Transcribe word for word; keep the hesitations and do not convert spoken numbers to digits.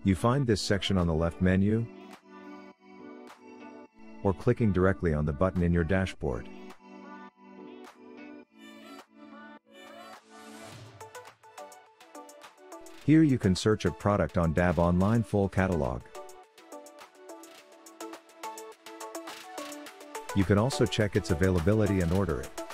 You find this section on the left menu, or clicking directly on the button in your dashboard. Here you can search a product on D two B Online full catalog. You can also check its availability and order it.